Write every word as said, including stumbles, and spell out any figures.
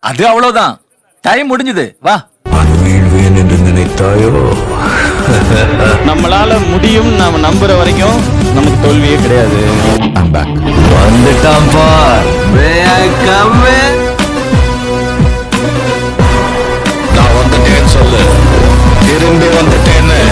அது அவ்வளவுதான். டைம் முடிஞ்சது. வா. வீழ்வேன் என்று நினைத்தாயோ? நம்மளால முடியும் நாம நம்புற வரைக்கும் நமக்கு தோல்வியே கிடையாது. வந்துட்டான் பார். நான் வந்துட்டேன்னு சொல்லு. திரும்பி வந்துட்டேன்னு